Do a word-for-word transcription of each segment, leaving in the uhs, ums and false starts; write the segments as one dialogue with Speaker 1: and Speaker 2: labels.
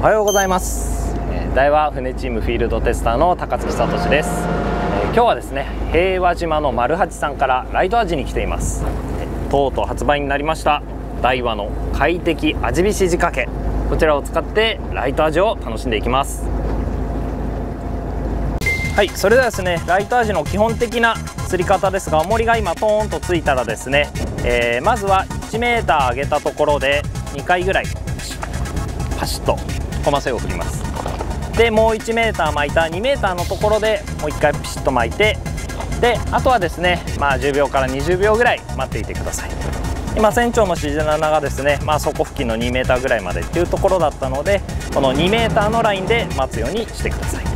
Speaker 1: おはようございます。大和船チームフィールドテスターの高槻聡です。今日はですね、平和島の丸八さんからライトアジに来ています。とうとう発売になりました大和の快適アジビシ仕掛け、こちらを使ってライトアジを楽しんでいきます。はい、それではですね、ライトアジの基本的な釣り方ですが、重りが今トーンとついたらですね、えー、まずはいちメーター上げたところでにかいぐらいパシッとコマセを振ります。でもういちメーター巻いたにメーターのところでもういっかいピシッと巻いて、であとはですね、まあ、じゅうびょうからにじゅうびょうぐらい待っていてください。今船長の指示がですね、まあ、底付近のにメーターぐらいまでっていうところだったので、このにメーターのラインで待つようにしてください。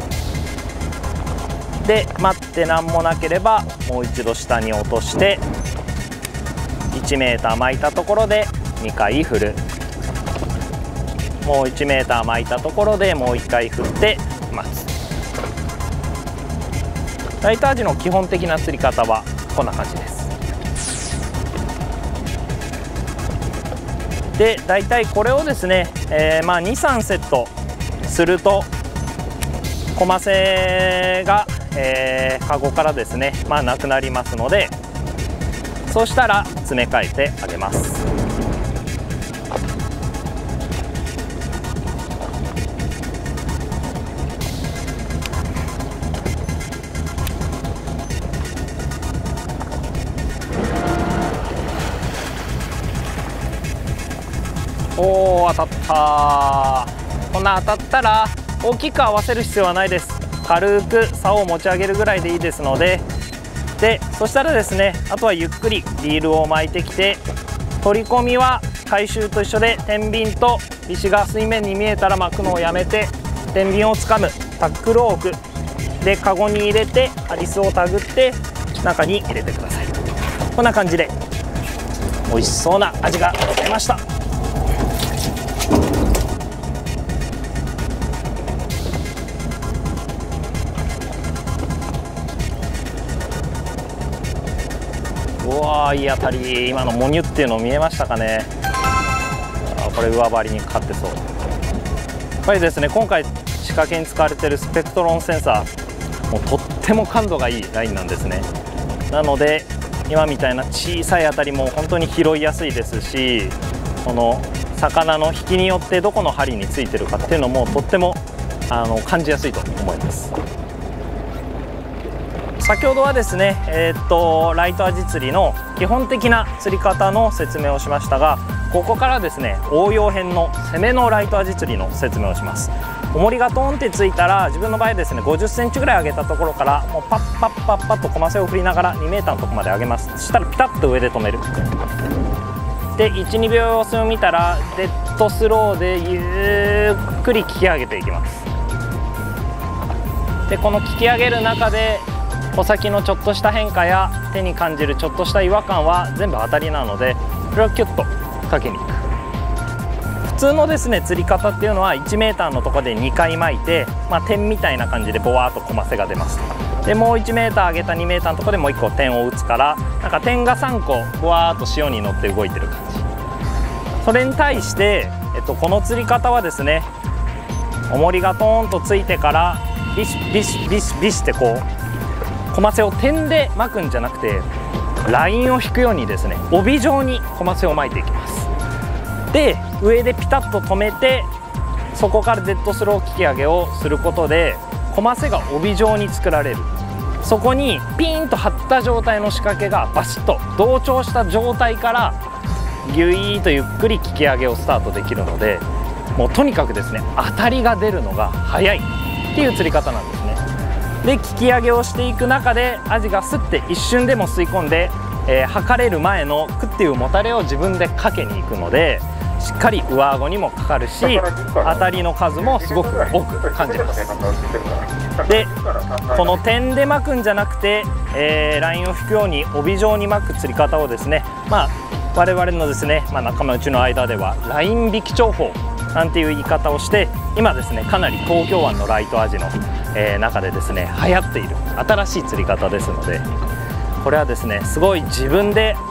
Speaker 1: で待って何もなければもう一度下に落としていちメーター巻いたところでにかい振る。もういちメーター巻いたところでもういっかい振って待つ。ライトアジの基本的な釣り方はこんな感じです。でだいたいこれをですね、えー、まあにさんセットするとコマセが、えー、カゴからですね、まあ、なくなりますので、そうしたら詰め替えてあげます。おー、当たったー。こんな当たったら大きく合わせる必要はないです。軽く竿を持ち上げるぐらいでいいですので、でそしたらですね、あとはゆっくりリールを巻いてきて、取り込みは回収と一緒で天秤と石が水面に見えたら巻くのをやめて、天秤をつかむ、タックルを置く、でカゴに入れてハリスをたぐって中に入れてください。こんな感じで美味しそうな味が出ました。うわー、いい当たり。今のモニュっていうの見えましたかね。あ、これ上張りにかかってそう。やっぱりですね、今回仕掛けに使われているスペクトロンセンサー、もうとっても感度がいいラインなんですね。なので今みたいな小さい当たりも本当に拾いやすいですし、この魚の引きによってどこの針についてるかっていうのもとってもあの感じやすいと思います。先ほどはですね、えー、っとライトアジ釣りの基本的な釣り方の説明をしましたが、ここからですね、応用編の攻めのライトアジ釣りの説明をします。重りがトーンってついたら、自分の場合ですね、ごじゅっセンチぐらい上げたところからもうパッパッパッパッとコマセを振りながらにメーターのところまで上げます。そしたらピタッと上で止める。でいちにびょう様子を見たらデッドスローでゆっくり引き上げていきます。でこの引き上げる中で穂先のちょっとした変化や手に感じるちょっとした違和感は全部当たりなので、これをキュッとかけにいく。普通のですね釣り方っていうのはいちメーターのところでにかい巻いて、まあ、点みたいな感じでボワーっとコマセが出ます。でもういちメーター上げたにメーターのところでもういっこ点を打つから、なんか点がさんこボワーっと潮に乗って動いてる感じ。それに対して、えっと、この釣り方はですね、重りがトーンとついてからビシビシビシビシってこうコマセを点で巻くんじゃなくて、ラインを引くようにですね、帯状にコマセを巻いていきます。で上でピタッと止めて、そこからデッドスロー引き上げをすることでコマセが帯状に作られる。そこにピーンと張った状態の仕掛けがバシッと同調した状態からギュイーとゆっくり引き上げをスタートできるので、もうとにかくですね、当たりが出るのが早いっていう釣り方なんですね。で引き上げをしていく中でアジがスッて一瞬でも吸い込んで、えー、測れる前のクッていうもたれを自分でかけに行くので、しっかり上顎にもかかるし、当たりの数もすごく多く感じます。でこの点で巻くんじゃなくて、えー、ラインを引くように帯状に巻く釣り方をですね、まあ我々のですね、まあ、仲間内の間ではライン引き重宝なんていう言い方をして、今ですねかなり東京湾のライトアジの、えー、中でですね流行っている新しい釣り方ですので、これはですねすごい自分で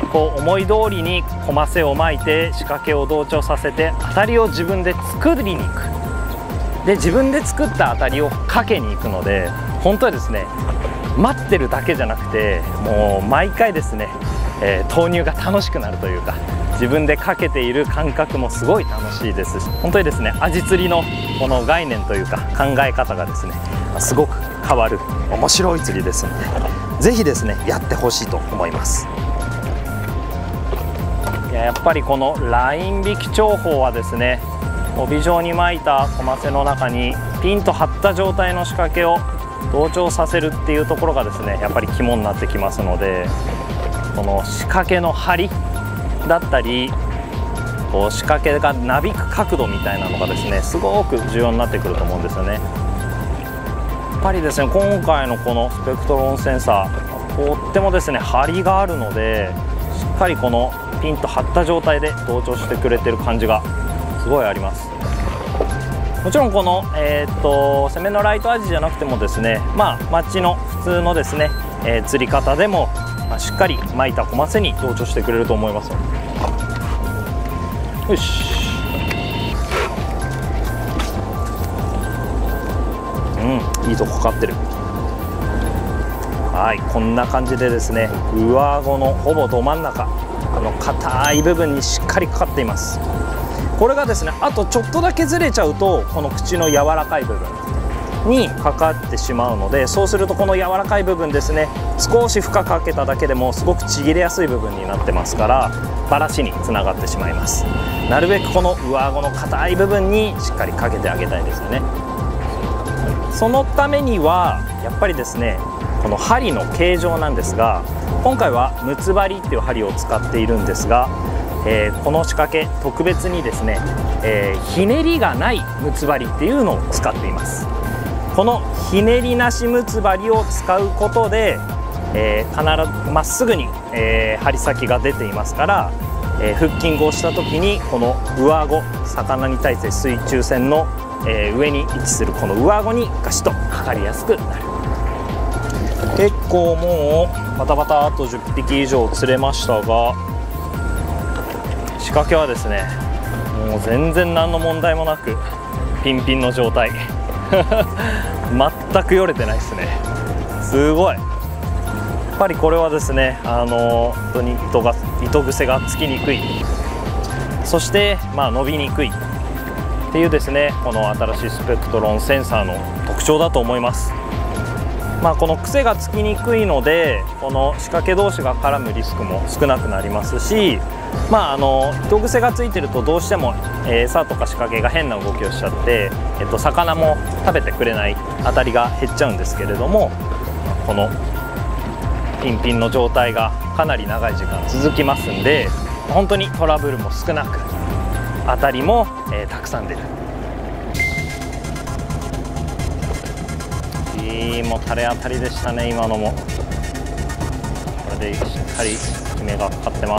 Speaker 1: こう思い通りにコマセを巻いて仕掛けを同調させて当たりを自分で作りに行く。で自分で作った当たりをかけに行くので、本当はですね待ってるだけじゃなくて、もう毎回ですね、えー、投入が楽しくなるというか、自分でかけている感覚もすごい楽しいですし、本当にですねアジ釣りのこの概念というか考え方がですねすごく変わる面白い釣りですので、ぜひですねやってほしいと思います。いや、やっぱりこのライン引き重宝はですね、帯状に巻いたコマセの中にピンと張った状態の仕掛けを同調させるっていうところがですねやっぱり肝になってきますので、この仕掛けの張りだったり、こう仕掛けがなびく角度みたいなのがですねすごく重要になってくると思うんですよね。やっぱりですね今回のこのスペクトロンセンサー、とってもですね張りがあるので、しっかりこのピンと張った状態で同調してくれてる感じがすごいあります。もちろんこの、えー、っと攻めのライトアジじゃなくてもですね、まあ街の普通のですね、えー、釣り方でも、まあ、しっかり巻いたコマセに同調してくれると思います。よし、うん、いいとこかかってる。はい、こんな感じでですね上顎のほぼど真ん中、この硬い部分にしっかりかかっています。これがですねあとちょっとだけずれちゃうと、この口の柔らかい部分にかかってしまうので、そうするとこの柔らかい部分ですね少し負荷かけただけでもすごくちぎれやすい部分になってますから、バラシにつながってしまいます。なるべくこの上顎の硬い部分にしっかりかけてあげたいですよね。そのためにはやっぱりですねこの針の形状なんですが、今回はムツ針っていう針を使っているんですが、えー、この仕掛け特別にですね、えー、ひねりがないムツ針っていうのを使っています。このひねりなしムツ針を使うことで、えー、必ずまっすぐに、えー、針先が出ていますから、えー、フッキングをした時にこの上顎、魚に対して水中線の、えー、上に位置するこの上顎にガシッとかかりやすくなる。結構もうバタバタとじゅっぴき以上釣れましたが、仕掛けはですねもう全然何の問題もなくピンピンの状態全くよれてないですね。すごい。やっぱりこれはですねあの本当に糸が糸癖がつきにくい、そしてまあ伸びにくいっていうですねこの新しいスペクトロンセンサーの特徴だと思います。まあこの癖がつきにくいので、この仕掛け同士が絡むリスクも少なくなりますし、まああの糸癖がついてるとどうしても餌とか仕掛けが変な動きをしちゃって、えっと、魚も食べてくれない当たりが減っちゃうんですけれども、このピンピンの状態がかなり長い時間続きますんで、本当にトラブルも少なく当たりも、えー、たくさん出る。いいもたれ当たりでしたね今のも。これでしっかり決めがかかってます。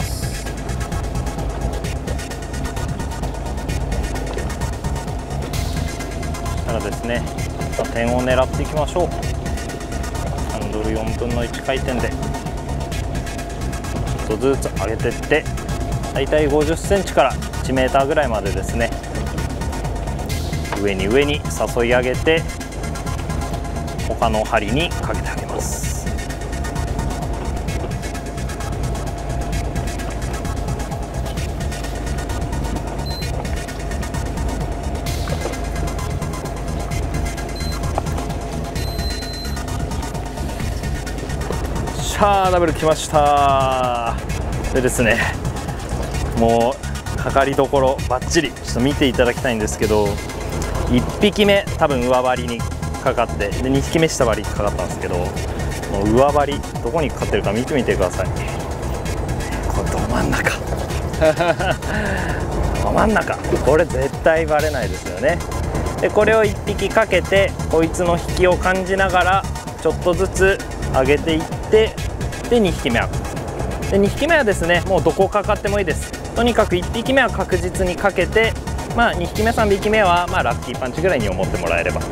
Speaker 1: そしたらですね点を狙っていきましょう。ハンドルよんぶんのいち回転でちょっとずつ上げていって、だいたいごじゅっセンチからいちメーターぐらいまでですね上に上に誘い上げて他の針にかけてあげます。シャーダブル来ました。でですねもうかかりどころバッチリちょっと見ていただきたいんですけど、いっぴきめ多分上針にかかって、でにひきめ下針にかかったんですけど、この上針どこにかかってるか見てみてください。これど真ん中ど真ん中、これ絶対バレないですよね。でこれをいっぴきかけてこいつの引きを感じながらちょっとずつ上げていって、でにひきめはでにひきめはですねもうどこかかってもいいです。とにかくいっぴきめは確実にかけて、まあにひきめさんびきめはまあラッキーパンチぐらいに思ってもらえれば。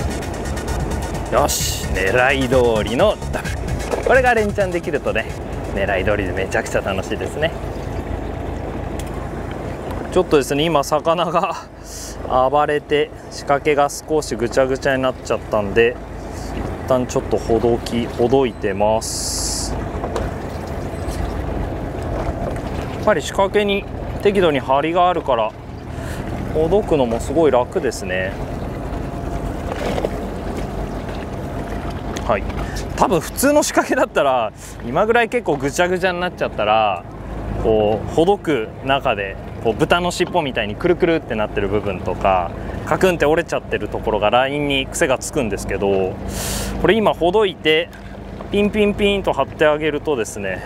Speaker 1: よし、狙い通りのダブル。これが連チャンできるとね狙い通りでめちゃくちゃ楽しいですね。ちょっとですね、今魚が暴れて仕掛けが少しぐちゃぐちゃになっちゃったんで、一旦ちょっとほどきほどいてます。やっぱり仕掛けに適度に張りがあるからほどくのもすごい楽ですね。はい、多分普通の仕掛けだったら今ぐらい結構ぐちゃぐちゃになっちゃったらこうほどく中でこう豚の尻尾みたいにくるくるってなってる部分とかカクンって折れちゃってるところがラインに癖がつくんですけど、これ今ほどいてピンピンピンと張ってあげるとですね、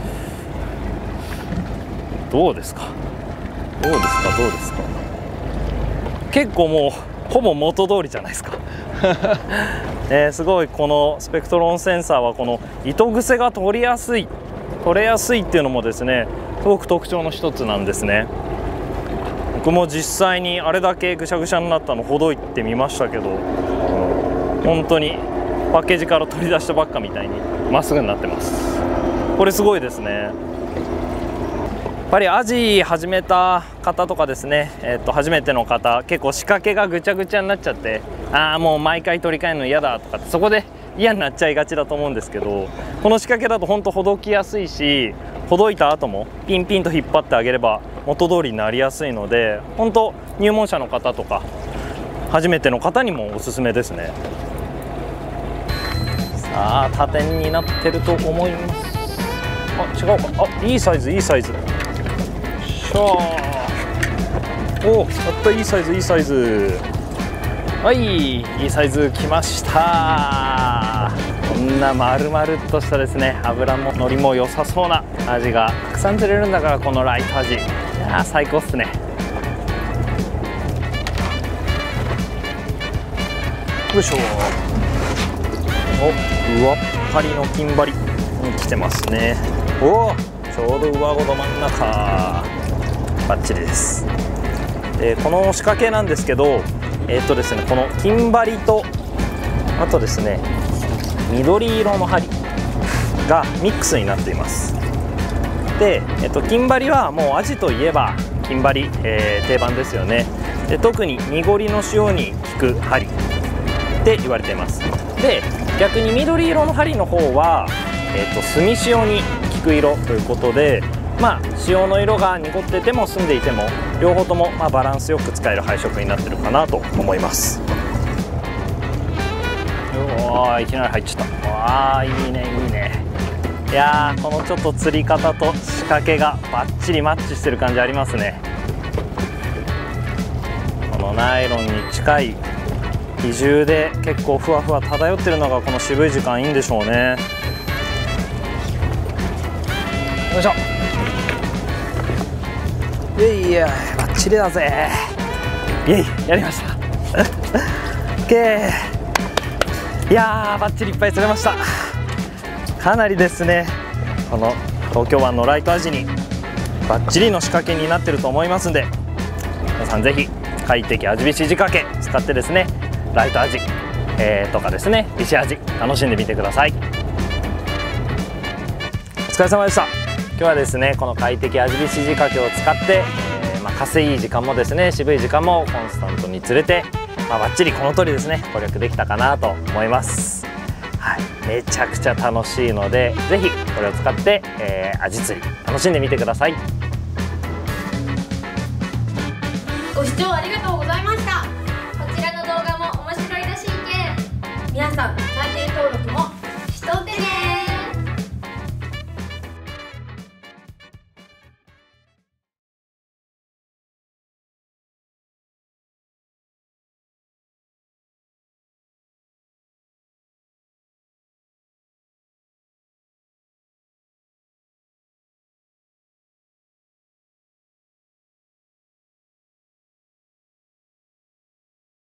Speaker 1: どうですかどうですかどうですか結構もうほぼ元通りじゃないですかえー、すごいこのスペクトロンセンサーはこの糸癖が取りやすい取れやすいっていうのもですねすごく特徴の一つなんですね。僕も実際にあれだけぐしゃぐしゃになったのほどいてみましたけど、本当にパッケージから取り出したばっかみたいにまっすぐになってます。これすごいですね。やっぱりアジ始めた方とかですね、えー、と初めての方結構仕掛けがぐちゃぐちゃになっちゃって、ああもう毎回取り替えるの嫌だとかってそこで嫌になっちゃいがちだと思うんですけど、この仕掛けだと本当ほどきやすいし、ほどいた後もピンピンと引っ張ってあげれば元通りになりやすいので、本当入門者の方とか初めての方にもおすすめですね。さあ多点になってると思います。あ違うか、あいいサイズいいサイズ、しゃーおやったいいサイズいいサイズ、はいいいサイズきました。こんな丸々っとしたですね、脂ものりも良さそうなアジがたくさん釣れるんだから、このライトアジ、いやー最高っすね。よいしょ、お上っ張りの金針に来てますね。おおちょうど上ごと真ん中バッチリです。でこの仕掛けなんですけど、えーっとですね、この金針とあとですね緑色の針がミックスになっています。で、えっと、金針はもうアジといえば金針、えー、定番ですよね。で特に濁りの塩に効く針って言われています。で逆に緑色の針の方は、えっと、墨塩に効く色ということで、まあ塩の色が濁ってても澄んでいても両方ともまあバランスよく使える配色になってるかなと思います。うわーいきなり入っちゃった。わーいいねいいね。いやーこのちょっと釣り方と仕掛けがバッチリマッチしてる感じありますね。このナイロンに近い比重で結構ふわふわ漂ってるのがこの渋い時間いいんでしょうね。よいしょ、いやいやバッチリだぜ、イエイやりましたオッケー。いやーバッチリいっぱい釣れました。かなりですねこの東京湾のライトアジにバッチリの仕掛けになってると思いますんで、皆さんぜひ快適アジビシ仕掛け使ってですねライトアジ、えー、とかですねビシアジ楽しんでみてください。お疲れ様でした。今日はですねこの快適アジビシ仕掛けを使って、えーまあ、稼い時間もですね渋い時間もコンスタントに釣れて、まあ、バッチリこの通りですね攻略できたかなと思います。はい、めちゃくちゃ楽しいのでぜひこれを使って、えー、アジ釣り楽しんでみてください。
Speaker 2: ご視聴ありがとうございました。こちらの動画も面白いらしいけん皆さんチャンネル登録もしとってね。